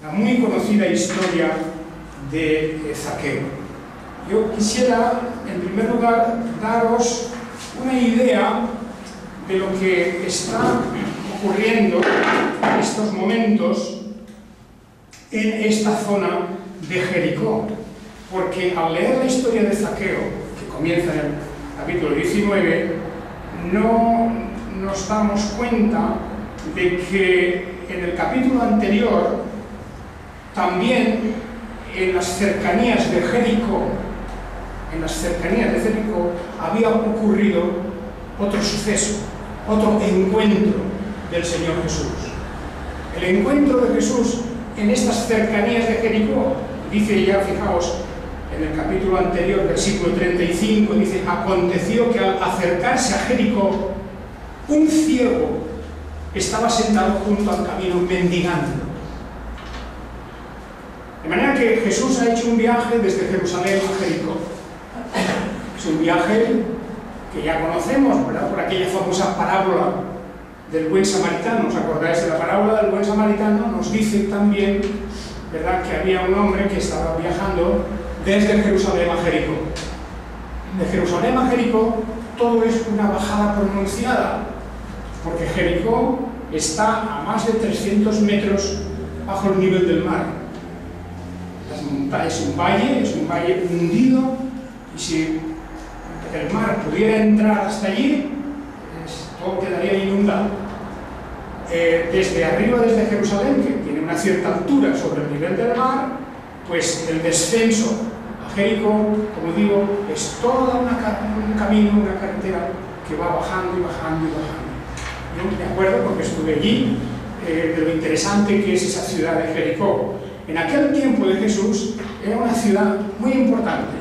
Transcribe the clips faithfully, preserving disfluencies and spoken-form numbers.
la muy conocida historia de Zaqueo. Yo quisiera, en primer lugar, daros una idea de lo que está ocurriendo en estos momentos en esta zona de Jericó, porque al leer la historia de Zaqueo, que comienza en el capítulo diecinueve, no nos damos cuenta de que en el capítulo anterior, también en las cercanías de Jericó, en las cercanías de Jericó, había ocurrido otro suceso, otro encuentro del Señor Jesús. El encuentro de Jesús en estas cercanías de Jericó, dice ya, fijaos, en el capítulo anterior, versículo treinta y cinco, dice: aconteció que al acercarse a Jericó, un ciego estaba sentado junto al camino mendigando. De manera que Jesús ha hecho un viaje desde Jerusalén a Jericó. Es un viaje que ya conocemos, ¿verdad?, por aquella famosa parábola del buen samaritano. ¿Os acordáis de la parábola del buen samaritano? Nos dice también, ¿verdad?, que había un hombre que estaba viajando desde Jerusalén a Jericó. De Jerusalén a Jericó todo es una bajada pronunciada, porque Jericó está a más de trescientos metros bajo el nivel del mar. Es un valle, es un valle hundido, y si el mar pudiera entrar hasta allí, es, todo quedaría inundado. Eh, desde arriba, desde Jerusalén, que tiene una cierta altura sobre el nivel del mar, pues el descenso a Jericó, como digo, es todo un camino, una carretera que va bajando y bajando y bajando. Yo me acuerdo, porque estuve allí, eh, de lo interesante que es esa ciudad de Jericó. En aquel tiempo de Jesús era una ciudad muy importante.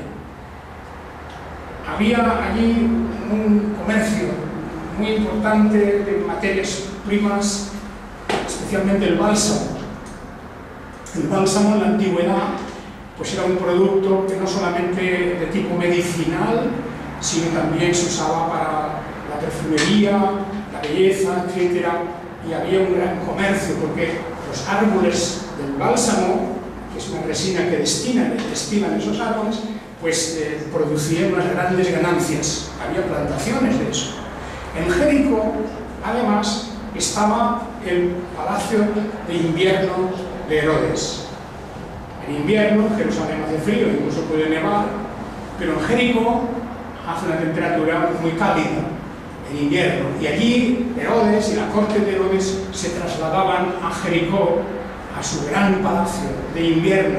Había allí un comercio muy importante de materias primas, especialmente el bálsamo. El bálsamo en la antigüedad pues era un producto que no solamente de tipo medicinal, sino también se usaba para la perfumería, la belleza, etcétera. Y había un gran comercio, porque los árboles del bálsamo, que es una resina que destinan, destilan esos árboles, pues eh, producían unas grandes ganancias. Había plantaciones de eso. En Jericó, además, estaba el palacio de invierno de Herodes. En invierno, Jerusalén hace frío, incluso puede nevar, pero en Jericó hace una temperatura muy cálida en invierno. Y allí Herodes y la corte de Herodes se trasladaban a Jericó, a su gran palacio de invierno.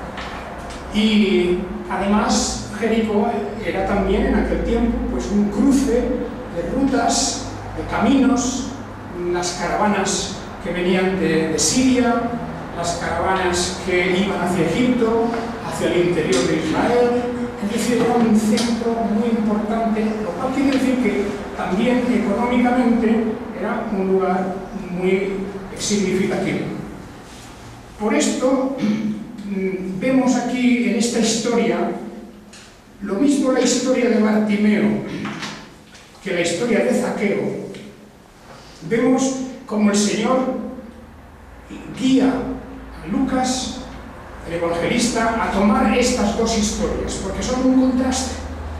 Y además Jericó era también en aquel tiempo pues un cruce de rutas, de caminos, las caravanas que venían de, de Siria, las caravanas que iban hacia Egipto, hacia el interior de Israel. Es decir, era un centro muy importante, lo cual quiere decir que también económicamente era un lugar muy significativo. Por esto vemos aquí en esta historia lo mismo la historia de Bartimeo que la historia de Zaqueo. Vemos como el Señor guía a Lucas, el evangelista, a tomar estas dos historias, porque son un contraste.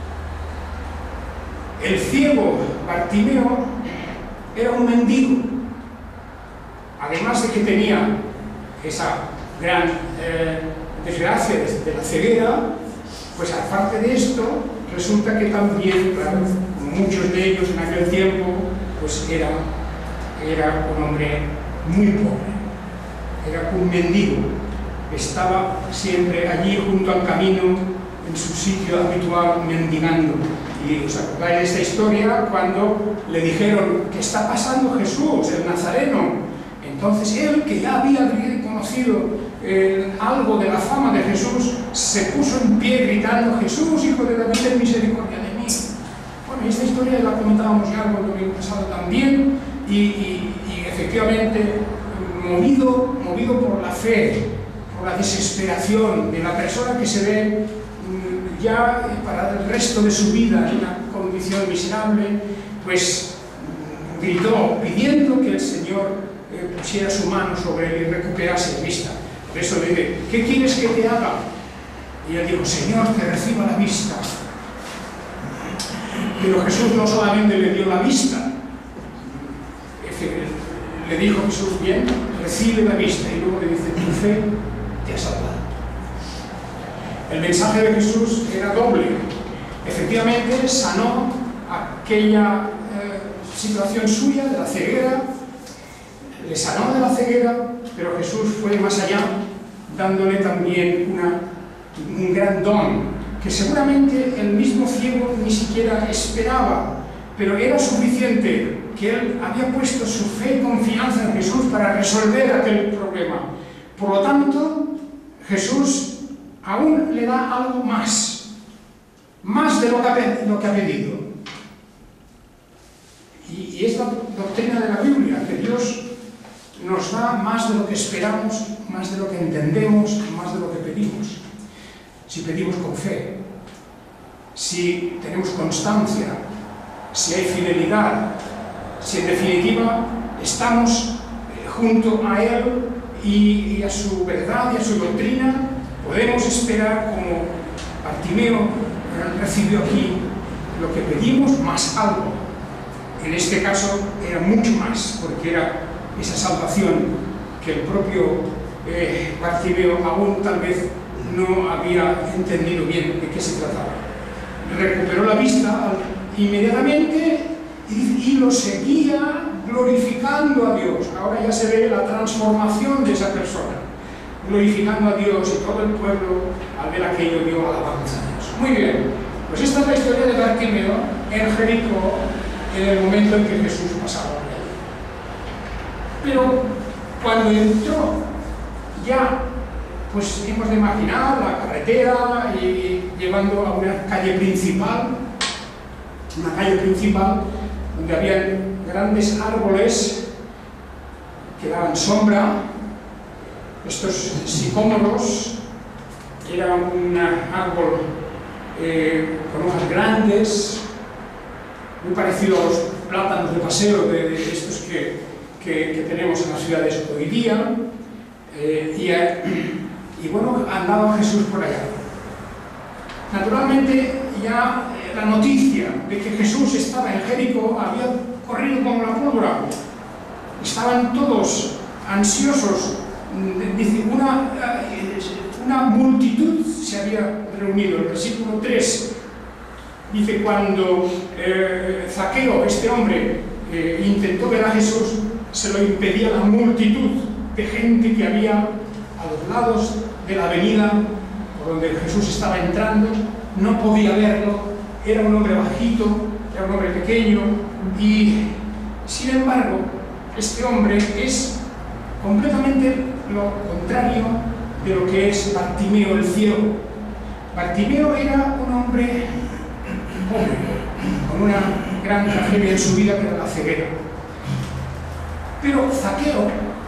El ciego Bartimeo era un mendigo, además de que tenía esa gran eh, desgracia de, de la ceguera, pues aparte de esto, resulta que también, claro, como muchos de ellos en aquel tiempo, pues era, era un hombre muy pobre, era un mendigo, estaba siempre allí junto al camino, en su sitio habitual, mendigando. Y os acordáis de esta historia cuando le dijeron: ¿qué está pasando Jesús, el Nazareno? Entonces él, que ya había conocido eh, algo de la fama de Jesús, se puso en pie gritando: Jesús, hijo de David, ten misericordia de mí. Bueno, esta historia la comentábamos ya el domingo pasado también, y, y, y efectivamente, movido, movido por la fe, por la desesperación de la persona que se ve mmm, ya para el resto de su vida en una condición miserable, pues mmm, gritó pidiendo que el Señor pusiera su mano sobre él y recuperase la vista. Por eso le dice, ¿qué quieres que te haga? Y él dijo, Señor, que reciba la vista. Pero Jesús no solamente le dio la vista, le dijo Jesús, bien, recibe la vista, y luego le dice, tu fe te ha salvado. El mensaje de Jesús era doble. Efectivamente, sanó aquella eh, situación suya de la ceguera, le sanó de la ceguera, pero Jesús fue más allá, dándole también una, un gran don, que seguramente el mismo ciego ni siquiera esperaba, pero era suficiente que él había puesto su fe y confianza en Jesús para resolver aquel problema. Por lo tanto, Jesús aún le da algo más, más de lo que ha, lo que ha pedido. Y, y es la doctrina de la Biblia, que Dios nos da más de lo que esperamos, más de lo que entendemos, más de lo que pedimos. Si pedimos con fe, si tenemos constancia, si hay fidelidad, si en definitiva estamos junto a Él y, y a su verdad y a su doctrina, podemos esperar como Bartimeo recibió aquí lo que pedimos más algo. En este caso era mucho más, porque era esa salvación que el propio eh, Bartimeo aún tal vez no había entendido bien de qué se trataba. Recuperó la vista inmediatamente y, y lo seguía glorificando a Dios. Ahora ya se ve la transformación de esa persona, glorificando a Dios, y todo el pueblo al ver aquello dio alabanza a Dios. Muy bien, pues esta es la historia de Bartimeo en Jericó en el momento en que Jesús pasaba por ahí. Pero cuando entró ya, pues hemos de imaginar la carretera y, y llevando a una calle principal, una calle principal donde había grandes árboles que daban sombra. Estos sicómoros, era un árbol eh, con hojas grandes, muy parecido a los plátanos de paseo de, de estos que, que, que tenemos en las ciudades hoy día, eh, y, eh, y bueno, andaba Jesús por allá. Naturalmente ya eh, la noticia de que Jesús estaba en Jericó había corrido como la pólvora. Estaban todos ansiosos. Dice, una, una multitud se había reunido. El versículo tres dice, cuando eh, Zaqueo, este hombre, eh, intentó ver a Jesús, se lo impedía la multitud de gente que había a los lados de la avenida por donde Jesús estaba entrando. No podía verlo, era un hombre bajito, era un hombre pequeño, y sin embargo este hombre es completamente lo contrario de lo que es Bartimeo el ciego. Bartimeo era un hombre pobre, con una gran tragedia en su vida, que era la ceguera. Pero Zaqueo,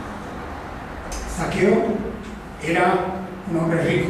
Zaqueo era un hombre rico.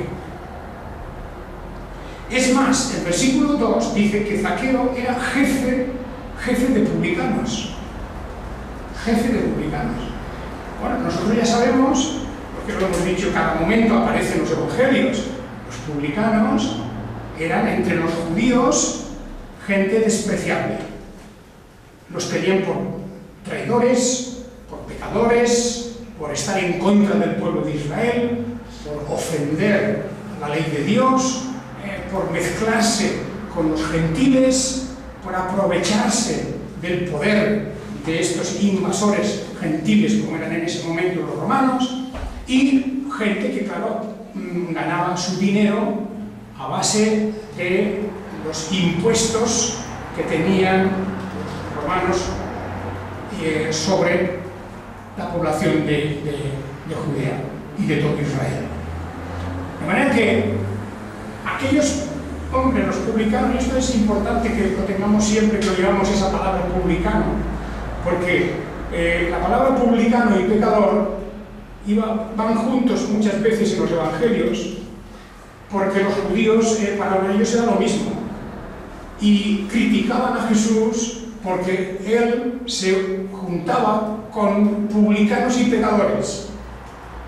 Es más, el versículo dos dice que Zaqueo era jefe, jefe de publicanos. Jefe de publicanos. Bueno, nosotros ya sabemos, porque lo hemos dicho cada momento, aparece en los evangelios, los publicanos eran entre los judíos gente despreciable. Los tenían por traidores, por pecadores, por estar en contra del pueblo de Israel, por ofender la ley de Dios, eh, por mezclarse con los gentiles, por aprovecharse del poder de estos invasores gentiles como eran en ese momento los romanos, y gente que, claro, ganaba su dinero a base de los impuestos que tenían los romanos eh, sobre la población de, de, de Judea y de todo Israel. De manera que aquellos hombres, los publicanos, y esto es importante que lo tengamos siempre, que oigamos esa palabra publicano, porque eh, la palabra publicano y pecador iba, van juntos muchas veces en los evangelios, porque los judíos, eh, para ellos era lo mismo, y criticaban a Jesús porque él se juntaba con publicanos y pecadores.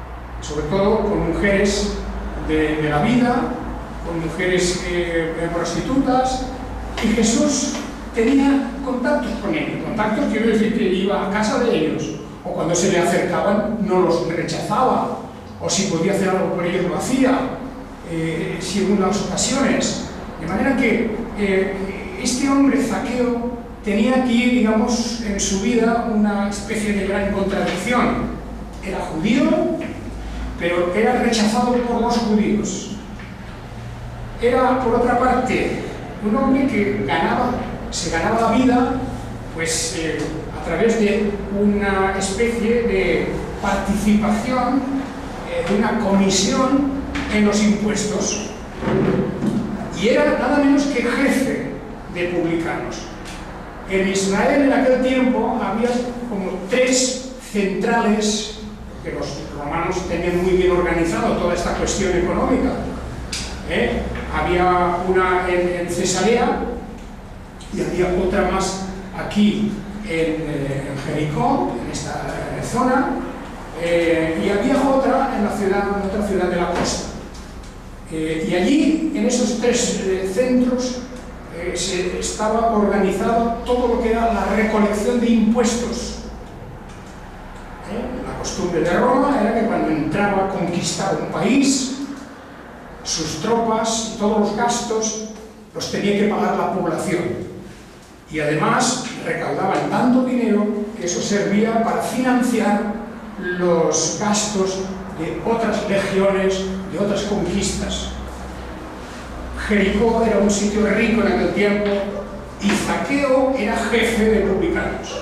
sobre todo con mujeres de, de la vida, con mujeres eh, prostitutas, y Jesús tenía contactos con ellos. Contactos quiero decir que iba a casa de ellos, o cuando se le acercaban no los rechazaba, o si podía hacer algo por ellos lo hacía, eh, si en unas ocasiones. De manera que eh, este hombre Zaqueo tenía aquí, digamos, en su vida una especie de gran contradicción. Era judío, pero era rechazado por los judíos. Era, por otra parte, un hombre que ganaba, se ganaba la vida pues, eh, a través de una especie de participación, eh, de una comisión en los impuestos. Y era nada menos que jefe de publicanos. En Israel en aquel tiempo había como tres centrales, porque los romanos tenían muy bien organizado toda esta cuestión económica. ¿Eh? Había una en, en Cesarea y había otra más aquí en, eh, en Jericó, en esta eh, zona, eh, y había otra en la ciudad, en otra ciudad de la costa. Eh, y allí, en esos tres eh, centros, eh, se estaba organizado todo lo que era la recolección de impuestos. ¿Eh? La costumbre de Roma era que cuando entraba a conquistar un país, sus tropas y todos los gastos los tenía que pagar la población. Y además recaudaban tanto dinero que eso servía para financiar los gastos de otras legiones, de otras conquistas. Jericó era un sitio rico en aquel tiempo y Zaqueo era jefe de publicanos.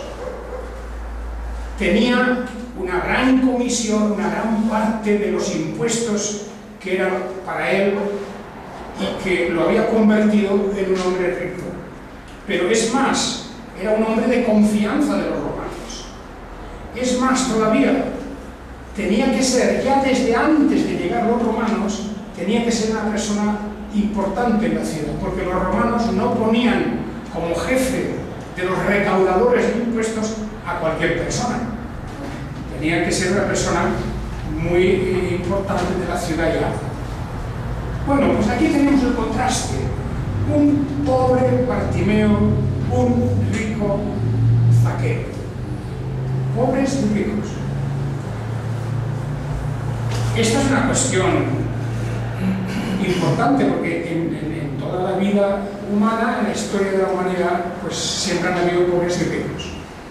Tenía una gran comisión, una gran parte de los impuestos que eran para él y que lo había convertido en un hombre rico. Pero es más, era un hombre de confianza de los romanos. Es más todavía, tenía que ser, ya desde antes de llegar los romanos, tenía que ser una persona importante en la ciudad, porque los romanos no ponían como jefe de los recaudadores de impuestos a cualquier persona. Tenía que ser una persona muy importante de la ciudad ya. Bueno, pues aquí tenemos el contraste. Un pobre Bartimeo, un rico Zaqueo. Pobres y ricos. Esta es una cuestión importante porque en, en, en toda la vida humana, en la historia de la humanidad, pues siempre han habido pobres y ricos.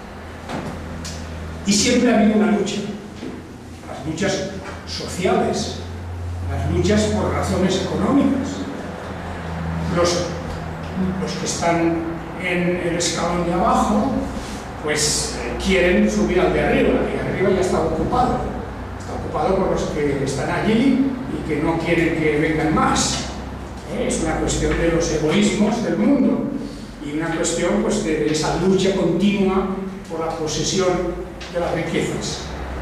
Y siempre ha habido una lucha. Las luchas sociales, las luchas por razones económicas. Los, los que están en el escalón de abajo, pues eh, quieren subir al de arriba, y arriba ya está ocupado. Está ocupado por los que están allí y que no quieren que vengan más. ¿Eh? Es una cuestión de los egoísmos del mundo y una cuestión pues, de, de esa lucha continua por la posesión de las riquezas.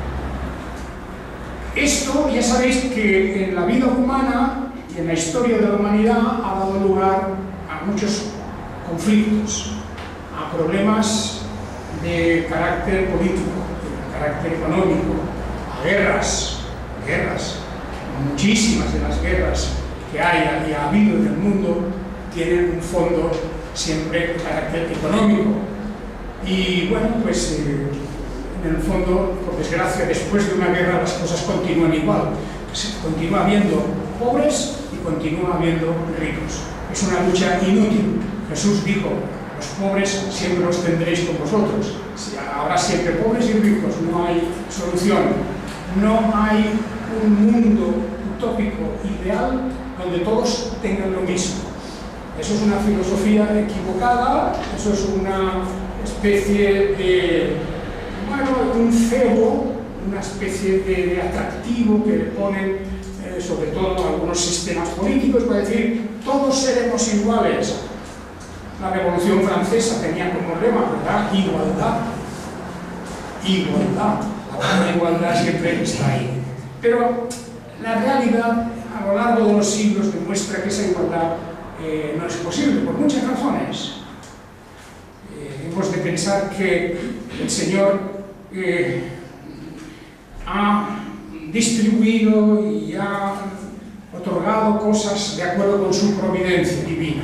Esto ya sabéis que en la vida humana y en la historia de la humanidad ha dado lugar a muchos conflictos, a problemas de carácter político, de carácter económico, a guerras, guerras. Muchísimas de las guerras que hay y ha habido en el mundo tienen un fondo siempre de carácter económico. Y bueno, pues eh, en el fondo, por desgracia, después de una guerra las cosas continúan igual. Se continúa habiendo pobres y continúa habiendo ricos. Es una lucha inútil. Jesús dijo, los pobres siempre los tendréis con vosotros. Habrá siempre pobres y ricos, no hay solución. No hay un mundo utópico ideal donde todos tengan lo mismo. Eso es una filosofía equivocada, eso es una especie de, bueno, un cebo, una especie de, de atractivo que le ponen eh, sobre todo algunos sistemas políticos para decir todos seremos iguales. La Revolución Francesa tenía como lema, ¿verdad? Igualdad. Igualdad. La igualdad siempre está ahí. Pero la realidad a lo largo de los siglos demuestra que esa igualdad eh, no es posible, por muchas razones. Eh, hemos de pensar que el Señor eh, ha distribuido y ha otorgado cosas de acuerdo con su providencia divina.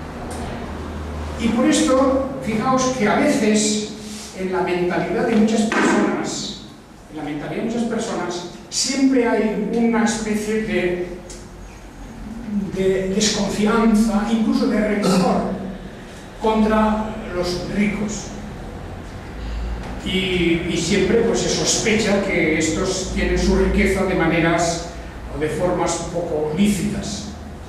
Y por esto, fijaos que a veces en la mentalidad de muchas personas, en la mentalidad de muchas personas, siempre hay una especie de, de desconfianza, incluso de rencor contra los ricos. Y, y siempre pues, se sospecha que estos tienen su riqueza de maneras o de formas poco lícitas.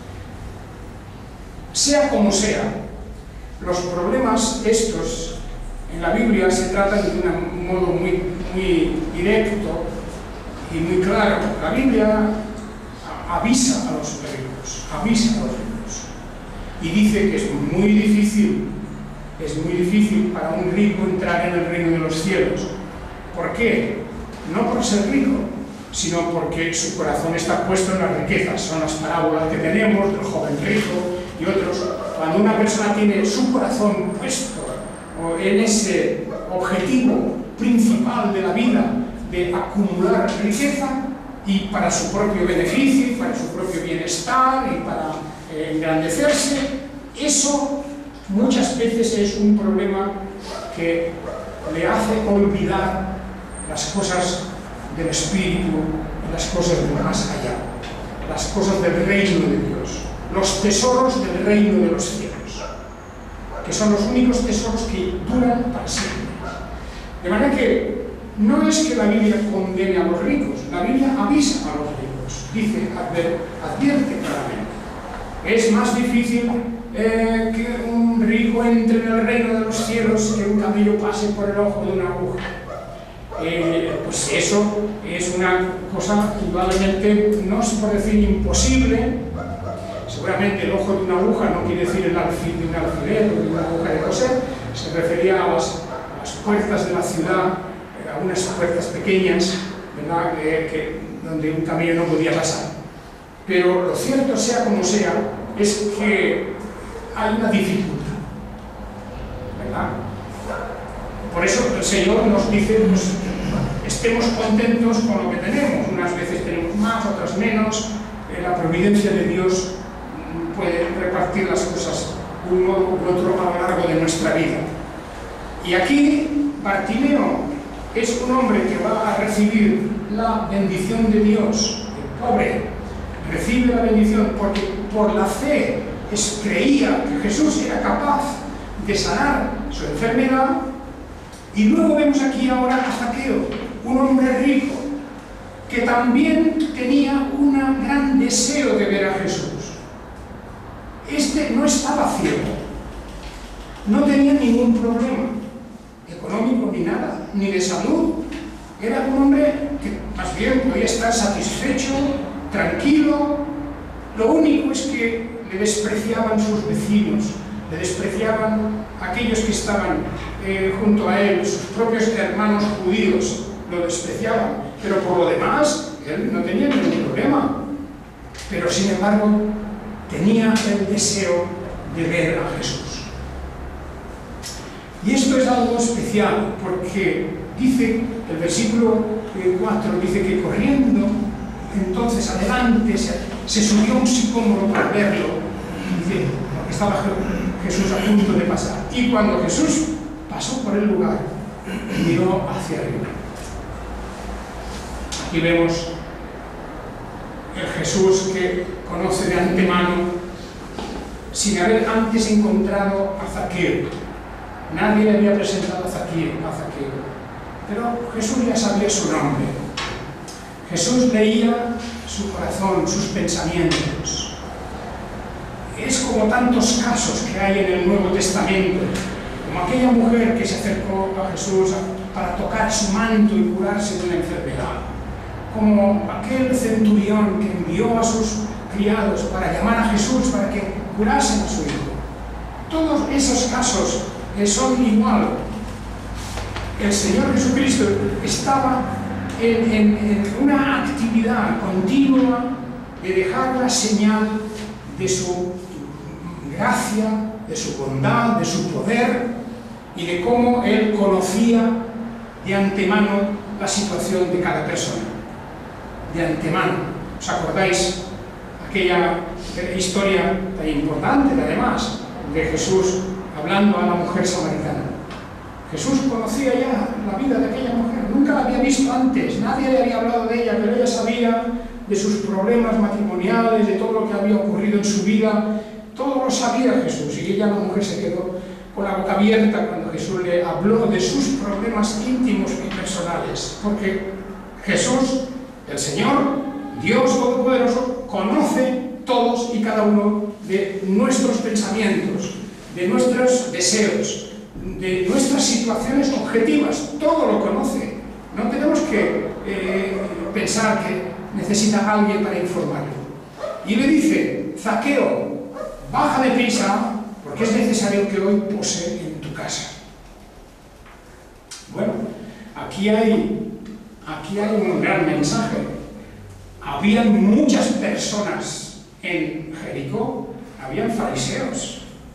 Sea como sea, los problemas estos en la Biblia se tratan de un modo muy, muy directo y muy claro. La Biblia avisa a los ricos, avisa a los ricos y dice que es muy difícil Es muy difícil para un rico entrar en el reino de los cielos. ¿Por qué? No por ser rico, sino porque su corazón está puesto en las riquezas. Son las parábolas que tenemos del joven rico y otros. Cuando una persona tiene su corazón puesto en ese objetivo principal de la vida, de acumular riqueza y para su propio beneficio, para su propio bienestar y para eh, engrandecerse, eso muchas veces es un problema que le hace olvidar las cosas del Espíritu, las cosas del más allá, las cosas del reino de Dios, los tesoros del reino de los cielos, que son los únicos tesoros que duran para siempre. De manera que no es que la Biblia condene a los ricos, la Biblia avisa a los ricos, dice, advierte claramente. Es más difícil eh, que un rico entre en el reino de los cielos que un camello pase por el ojo de una aguja. Eh, pues eso es una cosa indudablemente, no se puede decir imposible. Seguramente el ojo de una aguja no quiere decir el alfil de un alfiler o de una aguja de coser, se refería a las, a las puertas de la ciudad, a unas puertas pequeñas, ¿verdad? Eh, que, donde un camello no podía pasar. Pero lo cierto, sea como sea, es que hay una dificultad, ¿verdad? Por eso el Señor nos dice, pues, estemos contentos con lo que tenemos. Unas veces tenemos más, otras menos. Eh, la providencia de Dios puede repartir las cosas de un modo u otro a lo largo de nuestra vida. Y aquí Bartimeo es un hombre que va a recibir la bendición de Dios. El pobre recibe la bendición porque por la fe es, creía que Jesús era capaz de sanar su enfermedad. Y luego vemos aquí ahora a Zaqueo, un hombre rico, que también tenía un gran deseo de ver a Jesús. Este no estaba ciego, no tenía ningún problema económico ni nada, ni de salud. Era un hombre que más bien podía estar satisfecho, tranquilo. Lo único es que le despreciaban sus vecinos, le despreciaban aquellos que estaban eh, junto a él, sus propios hermanos judíos lo despreciaban, pero por lo demás él no tenía ningún problema. Pero sin embargo tenía el deseo de ver a Jesús. Y esto es algo especial porque dice, el versículo cuatro dice que corriendo entonces adelante se, se subió un sicómoro para verlo, dice, porque estaba Jesús a punto de pasar. Y cuando Jesús pasó por el lugar, miró hacia arriba. Aquí vemos el Jesús que conoce de antemano, sin haber antes encontrado a Zaqueo. Nadie le había presentado a Zaqueo, a Zaqueo, pero Jesús ya sabía su nombre. Jesús leía su corazón, sus pensamientos. Es como tantos casos que hay en el Nuevo Testamento, como aquella mujer que se acercó a Jesús para tocar su manto y curarse de una enfermedad, como aquel centurión que envió a sus criados para llamar a Jesús para que curasen a su hijo. Todos esos casos son igual. El Señor Jesucristo estaba en, en, en una actividad continua de dejar la señal de su gracia, de su bondad, de su poder y de cómo Él conocía de antemano la situación de cada persona. de antemano. ¿Os acordáis aquella historia tan importante, además, de Jesús hablando a la mujer samaritana? Jesús conocía ya la vida de aquella mujer, nunca la había visto antes, nadie le había hablado de ella, pero ella sabía de sus problemas matrimoniales, de todo lo que había ocurrido en su vida, todo lo sabía Jesús, y ella, la mujer, se quedó con la boca abierta cuando Jesús le habló de sus problemas íntimos y personales, porque Jesús, el Señor, Dios Todopoderoso, conoce todos y cada uno de nuestros pensamientos, de nuestros deseos, de nuestras situaciones objetivas, todo lo conoce. No tenemos que eh, pensar que necesita a alguien para informarlo. Y le dice: Zaqueo, baja deprisa, porque es necesario que hoy pose en tu casa. Bueno, aquí hay, aquí hay un gran mensaje. Habían muchas personas en Jericó, habían fariseos,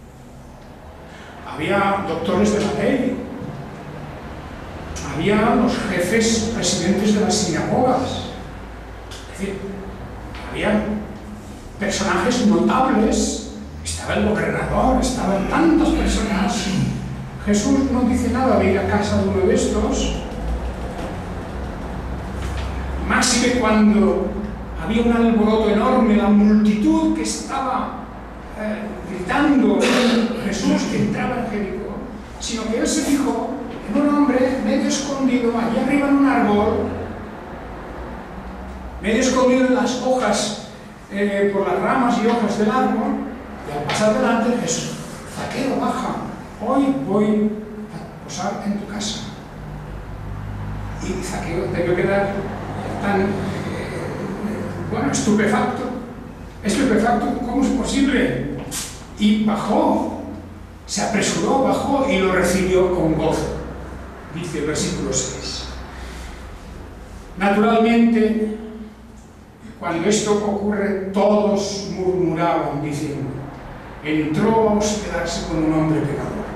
había doctores de la ley, había los jefes presidentes de las sinagogas, es decir, había personajes notables, estaba el gobernador, estaban tantas personas. Jesús no dice nada de ir a casa de uno de estos, máxime cuando había un alboroto enorme, la multitud que estaba eh, gritando Jesús que entraba en Jericó, sino que él se fijó en un hombre medio escondido allí arriba en un árbol, medio escondido en las hojas, eh, por las ramas y hojas del árbol, y al pasar delante, Jesús: Zaqueo, baja, hoy voy a posar en tu casa. Y Zaqueo debió quedar tan, eh, bueno, estupefacto, estupefacto, ¿cómo es posible? Y bajó, se apresuró, bajó y lo recibió con gozo, dice el versículo seis. Naturalmente, cuando esto ocurre, todos murmuraban diciendo: entró a hospedarse con un hombre pecador.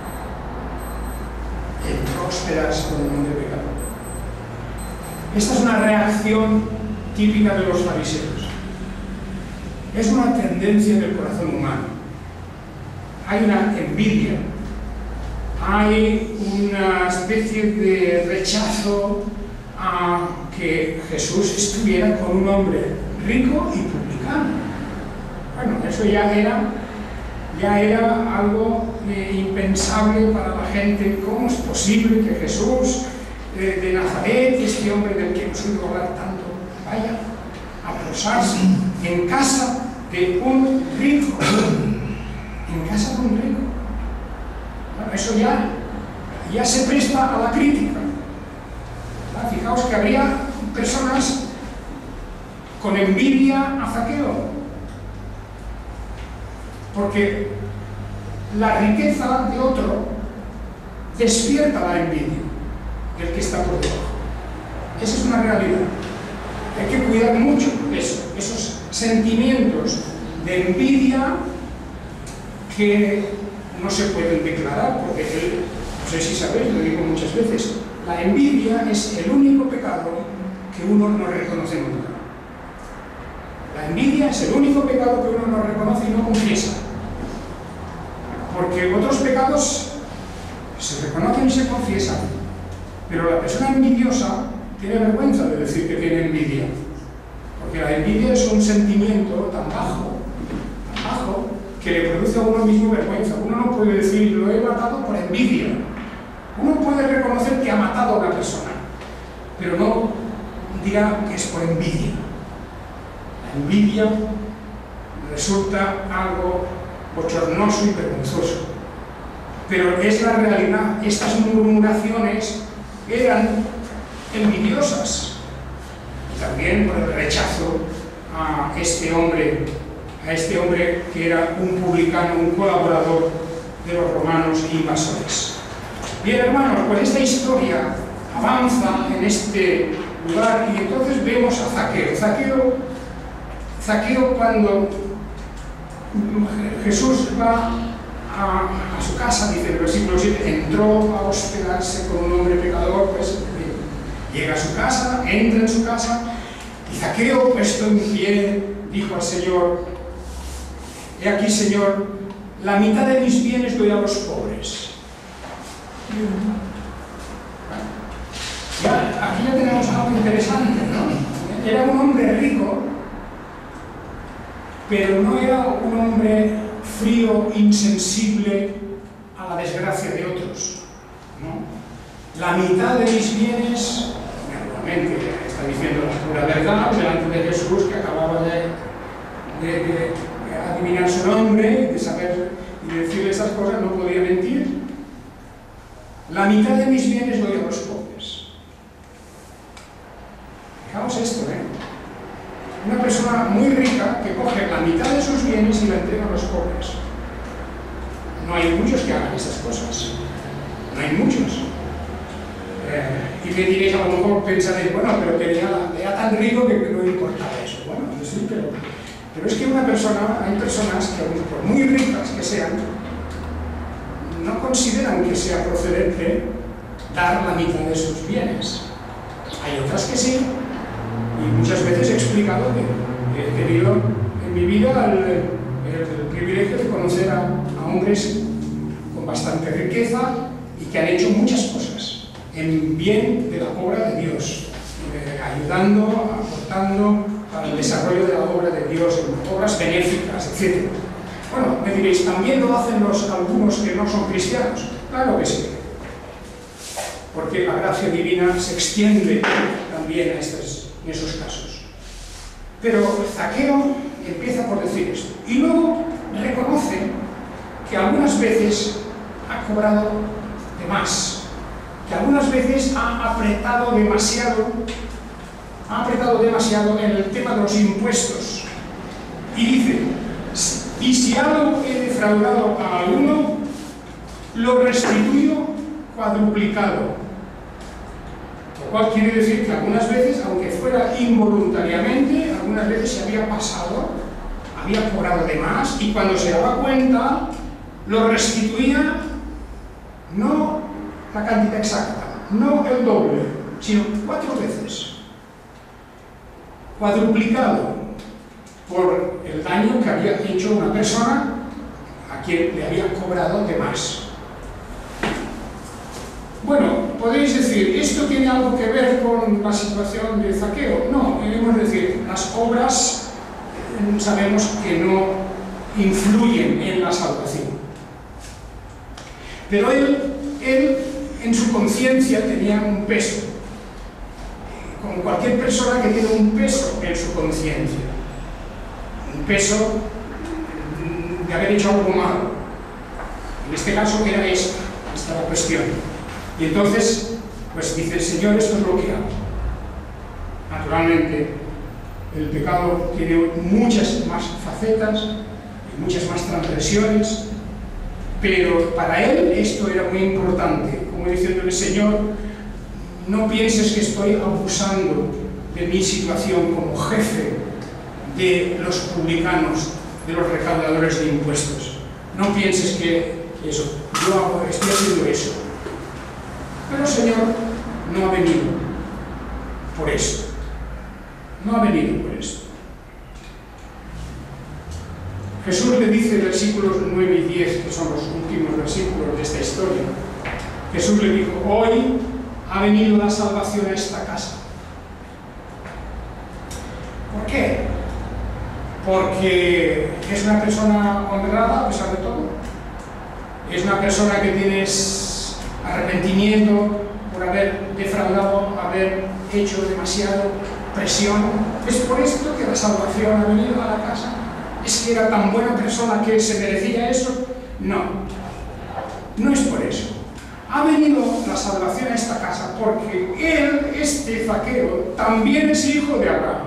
Entró a hospedarse con un hombre pecador. Esta es una reacción típica de los fariseos. Es una tendencia del corazón humano. Hay una envidia, hay una especie de rechazo a que Jesús estuviera con un hombre rico y publicano. Bueno, eso ya era, ya era algo eh, impensable para la gente. ¿Cómo es posible que Jesús eh, de Nazaret, este hombre del que hemos oído hablar tanto, vaya a posarse en casa de un rico? En casa de un rico. Bueno, eso ya, ya se presta a la crítica. ¿Verdad? Fijaos que habría personas con envidia a Zaqueo, porque la riqueza de otro despierta la envidia del que está por debajo. Esa es una realidad. Hay que cuidar mucho eso, esos sentimientos de envidia que no se pueden declarar, porque él, no sé si sabéis, lo digo muchas veces, la envidia es el único pecado que uno no reconoce nunca. La envidia es el único pecado que uno no reconoce y no confiesa. Porque otros pecados se reconocen y se confiesan, pero la persona envidiosa tiene vergüenza de decir que tiene envidia, porque la envidia es un sentimiento tan bajo, tan bajo, que le produce a uno mismo vergüenza. Uno no puede decir: lo he matado por envidia. Uno puede reconocer que ha matado a una persona, pero no dirá que es por envidia. La envidia resulta algo bochornoso y vergonzoso, pero es la realidad. Estas murmuraciones eran envidiosas, también por el rechazo a este hombre a este hombre que era un publicano, un colaborador de los romanos e invasores. Bien, hermanos, pues esta historia avanza en este lugar y entonces vemos a Zaqueo. Zaqueo, Zaqueo cuando Jesús va a, a su casa, dice el versículo siete, entró a hospedarse con un hombre pecador, pues llega a su casa, entra en su casa Y Zaqueo, puesto en pie, dijo al Señor: he aquí, Señor, la mitad de mis bienes doy a los pobres. Ya, aquí ya tenemos algo interesante, ¿no? Era un hombre rico, pero no era un hombre frío, insensible a la desgracia de otros, ¿no? La mitad de mis bienes, naturalmente, está diciendo la pura verdad delante de Jesús, que acababa de, de, de adivinar su nombre, de saber y de decirle esas cosas, no podía mentir. La mitad de mis bienes doy a los pobres. Fijaos esto, ¿eh? Una persona muy rica que coge la mitad de sus bienes y la entrega a los pobres. No hay muchos que hagan esas cosas. No hay muchos. Eh, y me diréis, a lo mejor pensaréis, bueno, pero que era, era tan rico que no importaba eso. Bueno, sí, pero, pero es que una persona, hay personas que, por muy ricas que sean, no consideran que sea procedente dar la mitad de sus bienes. Hay otras que sí, y muchas veces he explicado que he tenido en mi vida el, el, el privilegio de conocer a, a hombres con bastante riqueza y que han hecho muchas cosas en bien de la obra de Dios, eh, ayudando, aportando para el desarrollo de la obra de Dios, en obras benéficas, etcétera. Bueno, me diréis, ¿también lo hacen los algunos que no son cristianos? Claro que sí, porque la gracia divina se extiende también a estos, en esos casos. Pero Zaqueo empieza por decir esto, y luego reconoce que algunas veces ha cobrado de más, que algunas veces ha apretado demasiado, ha apretado demasiado en el tema de los impuestos, y dice: y si algo he defraudado a alguno, lo restituyo cuadruplicado. Lo cual quiere decir que algunas veces, aunque fuera involuntariamente, algunas veces se había pasado, había cobrado de más, y cuando se daba cuenta, lo restituía, no la cantidad exacta, no el doble, sino cuatro veces. Cuadruplicado por el daño que había hecho una persona a quien le había cobrado de más. Bueno, podéis decir, ¿esto tiene algo que ver con la situación de Zaqueo? No, debemos decir, las obras sabemos que no influyen en la salvación. Pero él, él en su conciencia tenía un peso, como cualquier persona que tiene un peso en su conciencia. Un peso de haber hecho algo malo. En este caso era esta, esta la cuestión. Y entonces, pues dice: Señor, esto es lo que hago. Naturalmente, el pecado tiene muchas más facetas y muchas más transgresiones, pero para él esto era muy importante, como diciéndole: Señor, no pienses que estoy abusando de mi situación como jefe de los publicanos, de los recaudadores de impuestos. No pienses que eso, yo hago, estoy haciendo eso. Pero el Señor no ha venido por esto. No ha venido por esto. Jesús le dice, versículos nueve y diez, que son los últimos versículos de esta historia, Jesús le dijo: hoy ha venido la salvación a esta casa. ¿Por qué? Porque es una persona honrada a pesar de todo. Es una persona que tienes arrepentimiento por haber defraudado, haber hecho demasiado presión. Es por esto que la salvación ha venido a la casa. ¿Es que era tan buena persona que se merecía eso? No, no es por eso. Ha venido la salvación a esta casa porque él, este Zaqueo, también es hijo de Abraham.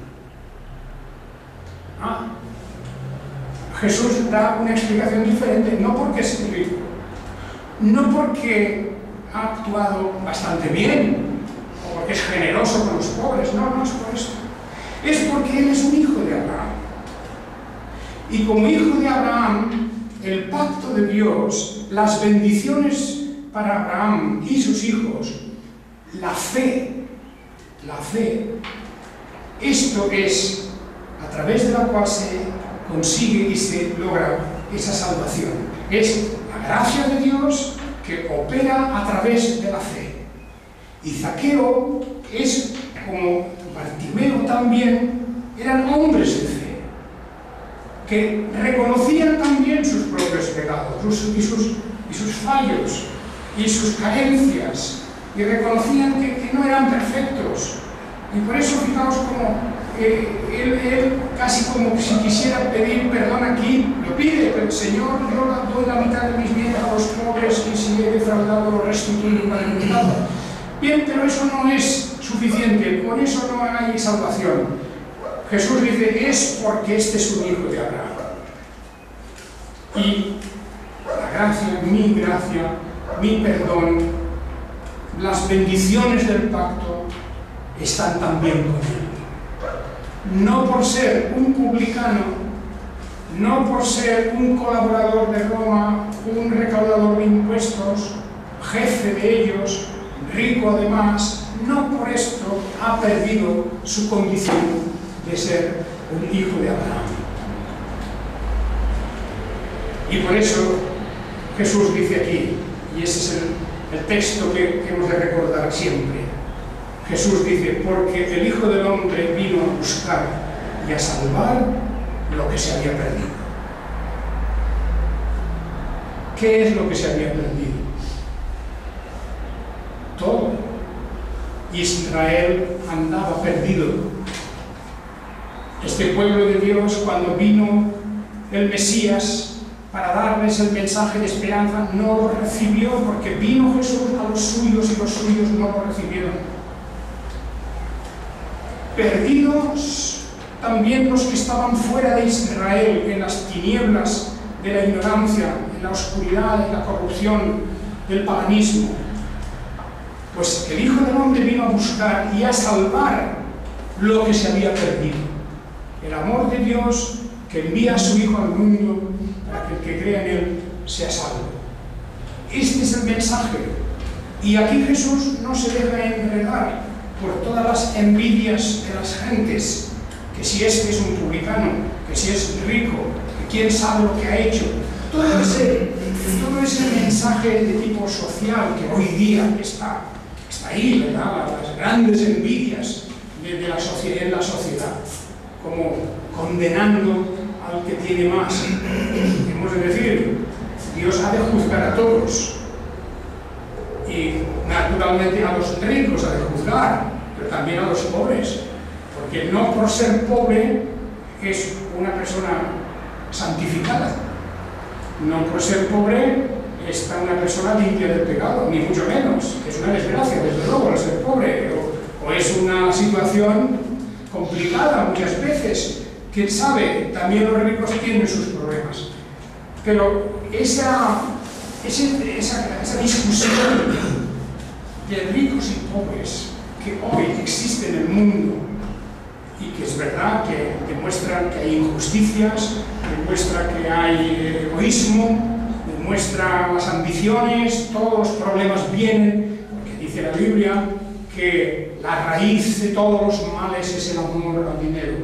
Ah, Jesús da una explicación diferente, no porque es rico, no porque ha actuado bastante bien, o porque es generoso con los pobres, no, no es por esto. Es porque él es un hijo de Abraham. Y como hijo de Abraham, el pacto de Dios, las bendiciones para Abraham y sus hijos, la fe, la fe, Esto es a través de la cual se consigue y se logra esa salvación. Es la gracia de Dios que opera a través de la fe. Y Zaqueo es como Bartimeo también, eran hombres de fe, que reconocían también sus propios pecados sus, y, sus, y sus fallos y sus carencias, y reconocían que, que no eran perfectos. Y por eso, fijaos como eh, él, él casi como si quisiera pedir perdón aquí, lo pide, pero Señor, yo doy la mitad de mis bienes a los pobres, y si he defraudado lo restituyo para el pecado. Bien, pero eso no es suficiente, con eso no hay salvación. Jesús dice, es porque este es un hijo de Abraham. Y la gracia, mi gracia, mi perdón, las bendiciones del pacto están también con él. No por ser un publicano, no por ser un colaborador de Roma, un recaudador de impuestos, jefe de ellos, rico además, no por esto ha perdido su condición de ser un hijo de Abraham. Y por eso Jesús dice aquí, y ese es el, el texto que, que hemos de recordar siempre, Jesús dice, porque el Hijo del Hombre vino a buscar y a salvar lo que se había perdido. ¿Qué es lo que se había perdido? Todo. Israel andaba perdido. Este pueblo de Dios, cuando vino el Mesías para darles el mensaje de esperanza, no lo recibió, porque vino Jesús a los suyos y los suyos no lo recibieron. Perdidos también los que estaban fuera de Israel, en las tinieblas de la ignorancia, en la oscuridad, en la corrupción del paganismo. Pues el Hijo del Hombre vino a buscar y a salvar lo que se había perdido. El amor de Dios que envía a su Hijo al mundo para que el que crea en Él sea salvo. Este es el mensaje. Y aquí Jesús no se deja enredar por todas las envidias de las gentes, que si este es un publicano, que si es rico, que quién sabe lo que ha hecho. Todo ese, todo ese mensaje de tipo social que hoy día está, está ahí, ¿verdad? Las grandes envidias de, de la sociedad, en la sociedad, como condenando al que tiene más. Hemos de decir, Dios ha de juzgar a todos. Y naturalmente a los ricos ha de juzgar, pero también a los pobres, porque no por ser pobre es una persona santificada, no por ser pobre está una persona limpia del pecado, ni mucho menos. Es una desgracia, desde luego, el ser pobre, o, o es una situación complicada muchas veces. Quién sabe, también los ricos tienen sus problemas, pero esa Ese, esa, esa discusión de ricos y pobres que hoy existe en el mundo y que es verdad que demuestran que hay injusticias, demuestra que hay egoísmo, demuestra las ambiciones, todos los problemas vienen, porque dice la Biblia que la raíz de todos los males es el amor al dinero.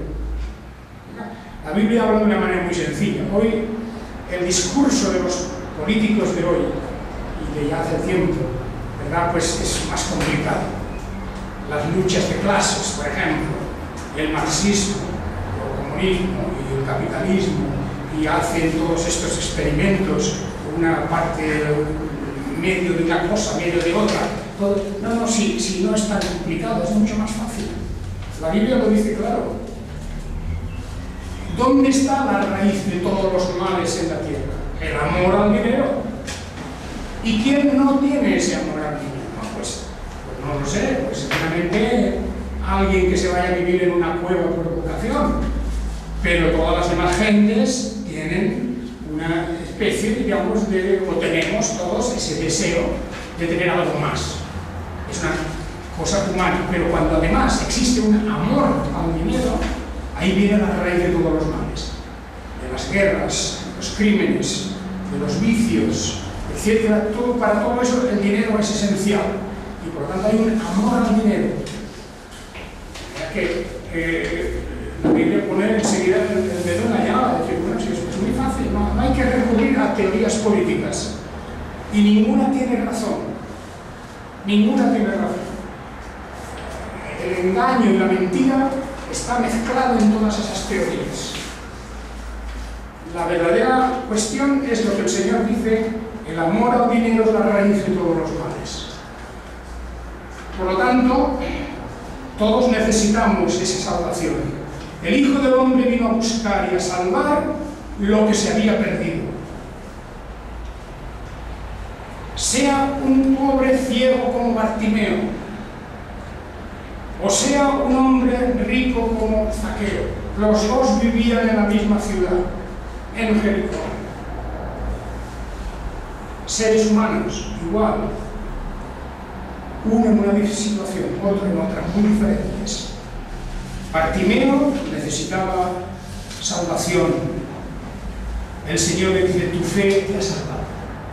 La Biblia habla de una manera muy sencilla. Hoy el discurso de los políticos de hoy y de ya hace tiempo, ¿verdad? Pues es más complicado. Las luchas de clases, por ejemplo, el marxismo, el comunismo y el capitalismo, y hacen todos estos experimentos, una parte medio de una cosa, medio de otra. Todo, no, no, si, si no es tan complicado, es mucho más fácil. La Biblia lo dice claro. ¿Dónde está la raíz de todos los males en la tierra? El amor al dinero. ¿Y quién no tiene ese amor al dinero? No, pues, pues no lo sé, pues seguramente alguien que se vaya a vivir en una cueva por vocación, pero todas las demás gentes tienen una especie, digamos, de, o tenemos todos ese deseo de tener algo más. Es una cosa humana, pero cuando además existe un amor al dinero, ahí viene la raíz de todos los males, de las guerras, los crímenes, de los vicios, etcétera. Todo, para todo eso el dinero es esencial y por lo tanto hay un amor al dinero. Ya que eh, la Biblia pone enseguida el, el dedo en la llaga, decir, bueno, si es, es muy fácil, no, no hay que recurrir a teorías políticas, y ninguna tiene razón, ninguna tiene razón. El engaño y la mentira está mezclado en todas esas teorías. La verdadera cuestión es lo que el Señor dice: el amor al dinero es la raíz de todos los males. Por lo tanto, todos necesitamos esa salvación. El Hijo del Hombre vino a buscar y a salvar lo que se había perdido. Sea un pobre ciego como Bartimeo, o sea un hombre rico como Zaqueo, los dos vivían en la misma ciudad, en Jericó. Seres humanos, igual, uno en una situación, otro en otra, muy diferentes. Bartimeo necesitaba salvación. El Señor le dice: tu fe te ha salvado.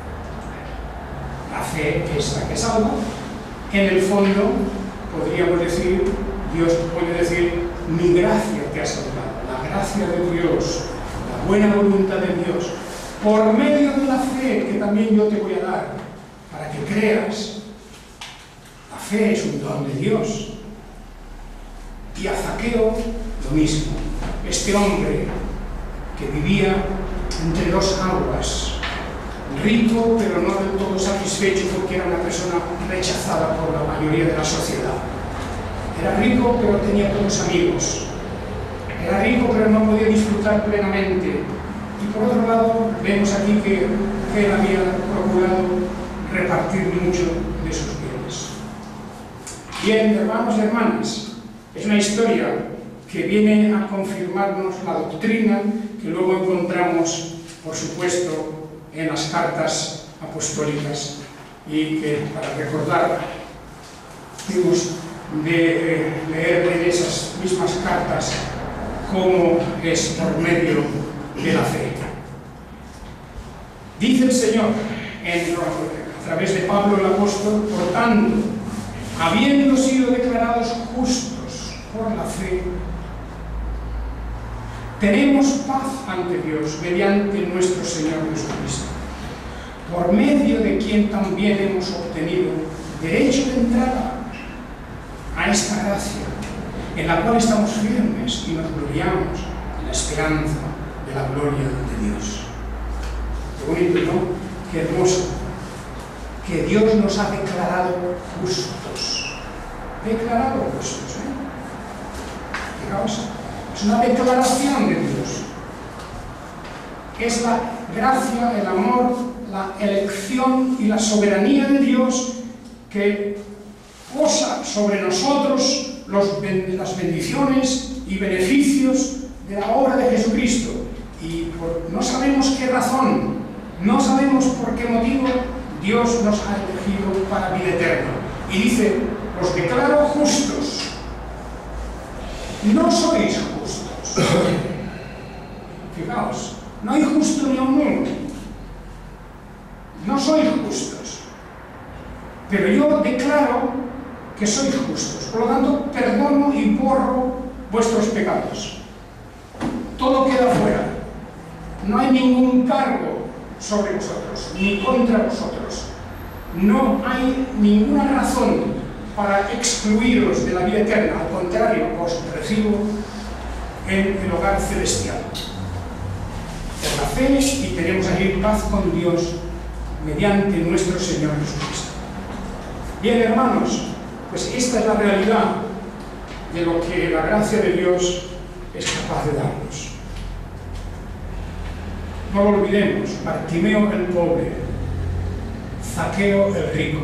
La fe es la que salva. En el fondo, podríamos decir, Dios puede decir: mi gracia te ha salvado. La gracia de Dios, la buena voluntad de Dios, por medio de la fe que también yo te voy a dar, para que creas. La fe es un don de Dios. Y a Zaqueo lo mismo. Este hombre que vivía entre dos aguas, rico pero no del todo satisfecho porque era una persona rechazada por la mayoría de la sociedad. Era rico pero tenía pocos amigos. Era rico pero no podía disfrutar plenamente. Y por otro lado, vemos aquí que, que él había procurado repartir mucho de sus bienes. Bien, hermanos y hermanas, es una historia que viene a confirmarnos la doctrina que luego encontramos, por supuesto, en las cartas apostólicas, y que, para recordar, hemos de leer en esas mismas cartas cómo es por medio de la fe. Dice el Señor en, a través de Pablo el apóstol: por tanto, habiendo sido declarados justos por la fe, tenemos paz ante Dios mediante nuestro Señor Jesucristo, por medio de quien también hemos obtenido derecho de entrada a esta gracia, en la cual estamos firmes y nos gloriamos en la esperanza de la gloria de Dios. Qué bonito, ¿no? Qué hermoso. Que Dios nos ha declarado justos. Declarado justos, ¿eh? Fijaos, es una declaración de Dios. Es la gracia, el amor, la elección y la soberanía de Dios que posa sobre nosotros los, las bendiciones y beneficios de la obra de Jesucristo. Y por, no sabemos qué razón, no sabemos por qué motivo, Dios nos ha elegido para vida eterna. Y dice: os declaro justos. No sois justos. Fijaos, no hay justo ni un uno. No sois justos. Pero yo declaro que sois justos. Por lo tanto, perdono y borro vuestros pecados. Todo queda fuera. No hay ningún cargo sobre vosotros, ni contra vosotros. No hay ninguna razón para excluiros de la vida eterna. Al contrario, os recibo en el hogar celestial. Por la fe, y tenemos aquí paz con Dios mediante nuestro Señor Jesucristo. Bien, hermanos, pues esta es la realidad de lo que la gracia de Dios es capaz de darnos. No lo olvidemos: Bartimeo el pobre, Zaqueo el rico.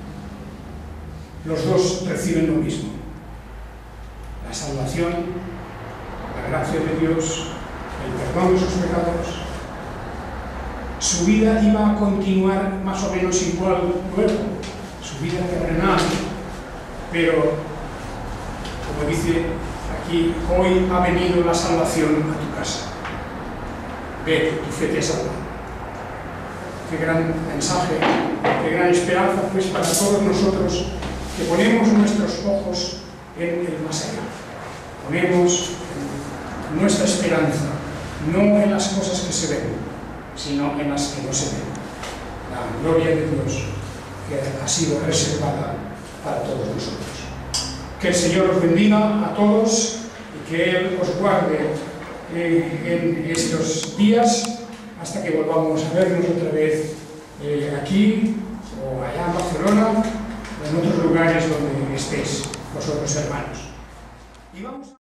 Los dos reciben lo mismo: la salvación, la gracia de Dios, el perdón de sus pecados. Su vida iba a continuar más o menos igual luego, su vida terrenal, pero, como dice aquí, hoy ha venido la salvación a tu casa. Ve, tu fe te ha salvado. Qué gran mensaje, qué gran esperanza, pues, para todos nosotros que ponemos nuestros ojos en el más allá. ponemos nuestra esperanza no en las cosas que se ven, sino en las que no se ven. La gloria de Dios que ha sido reservada para todos nosotros. Que el Señor os bendiga a todos y que Él os guarde eh, en estos días hasta que volvamos a vernos otra vez eh, aquí o allá en Barcelona o en otros lugares donde estéis vosotros, hermanos. Y vamos a